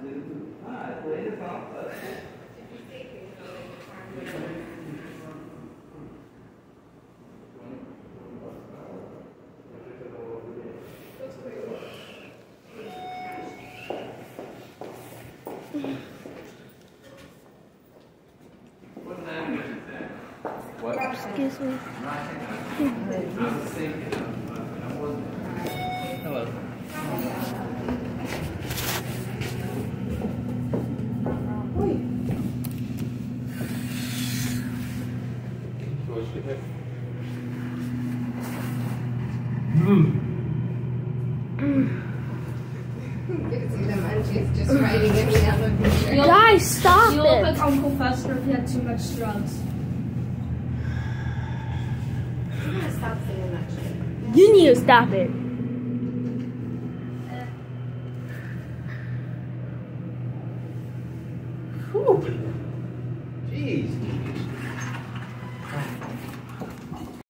Excuse me. Hello. Just writing every other picture. Guys, stop You it! look like Uncle Fester if you had too much drugs. I'm gonna stop saying that shit. You need to stop it. Jeez.